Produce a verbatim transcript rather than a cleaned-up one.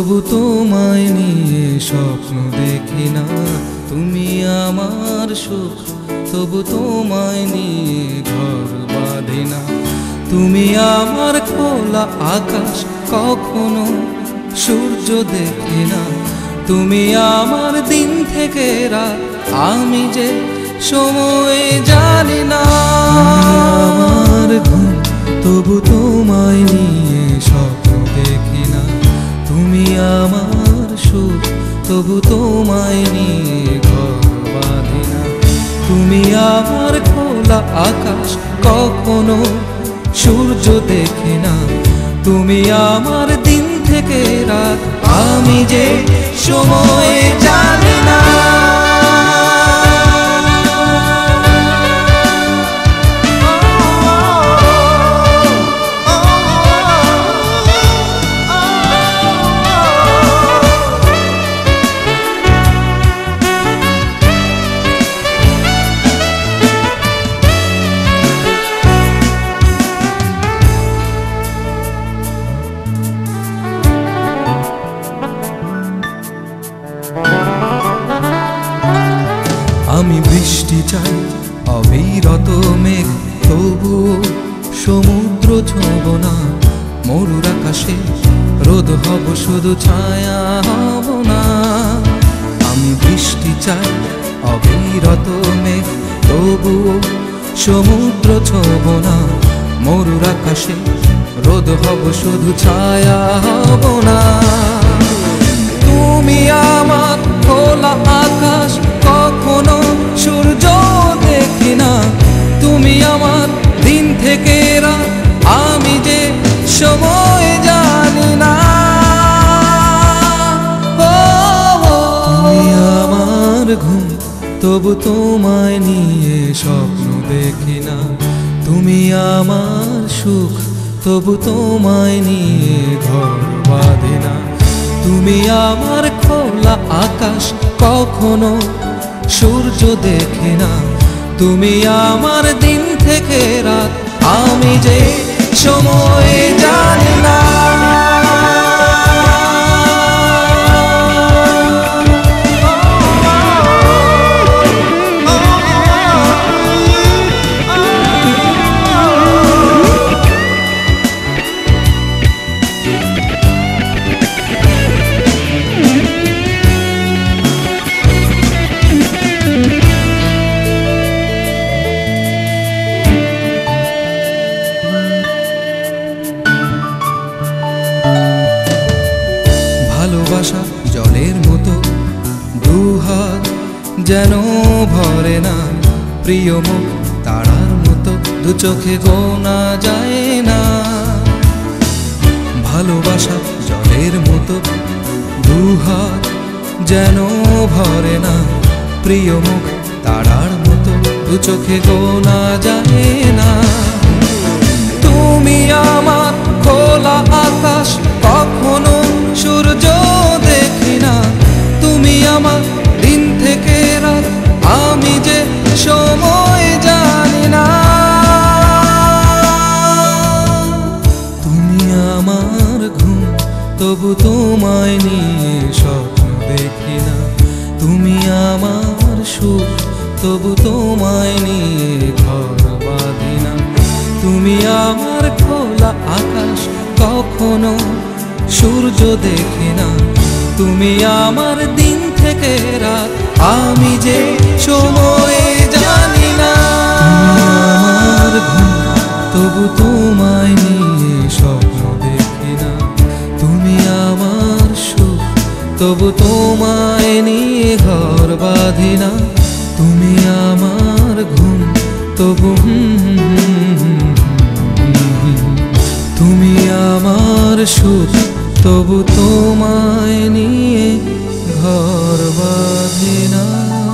তবু তোমায় নিয়ে স্বপ্ন দেখি না। তুমি আমার সুখ, তবু তোমায় নিয়ে ঘর বাঁধি না। তুমি আমার খোলা আকাশ, কখনো সূর্য দেখি না। তুমি আমার দিন থেকে রাত, আমি যে সময় জানি না। আমার ঘুম, তবু তোমায় নিয়ে স্বপ্ন দেখি না। তুমি আমার সুখ, তবু তোমায় নিয়ে ঘর বাঁধি না। তুমি আমার খোলা আকাশ, কখনো সূর্য দেখি না। তুমি আমার দিন থেকে রাত, আমি যে সময় জানি না। আমি বৃষ্টি চাই, অবিরত মেঘ, তবু সমুদ্র ছোঁব না। মরুর আকাশে রোদ হব, শুধু ছায়া হব না। আমি বৃষ্টি চাই, অবিরত মেঘ, তবু সমুদ্র ছোঁব না। মরুর আকাশে রোদ হব, শুধু ছায়া হব না। তুমি আমার খোলা আকাশ, কখনো সূর্য দেখি না। তুমি আমার দিন থেকে রাত, আমি যে সময় জানি না। তুমি আমার ঘুম, তবু তোমায় নিয়ে স্বপ্ন দেখি না। তুমি আমার সুখ, তবু তোমায় নিয়ে ঘর বাঁধি না। তুমি আমার খোলা আকাশ, কখনো সূর্য দেখি না। তুমি আমার দিন থেকে রাত, আমি যে সময় জানি না। ভালোবাসা জলের মতো, দুহাত যেন ভরে না। প্রিয় মুখ তারার মতো, দু চোখে গোনা যায় না। ভালোবাসা জলের মতো, দুহাত যেন ভরে না। প্রিয় মুখ তারার মতো, দু চোখে গোনা যায় না। তুমি আমার খোলা আকাশ, কখনো সূর্য দেখি না। তুমি আমার দিন থেকে রাত, আমি যে সময় জানি না। তুমি আমার ঘুম, তবু তোমায় নিয়ে স্বপ্ন দেখি না। তুমি আমার সুখ, তবু তোমায় নিয়ে ঘর বাঁধি না। তুমি আমার খোলা আকাশ, কখনো সূর্য দেখি না। তুমি আমার দিন থেকে রাত, আমি যে সময় জানি না। আমার ঘুম, তবু তোমায় নিয়ে স্বপ্ন দেখি না। তুমি আমার সুখ, তবু তোমায় নিয়ে ঘর বাঁধি না। তুমি আমার ঘুম, তবু তুমি আমার সুখ, তবু তোমায় নিয়ে ঘর বাঁধি না।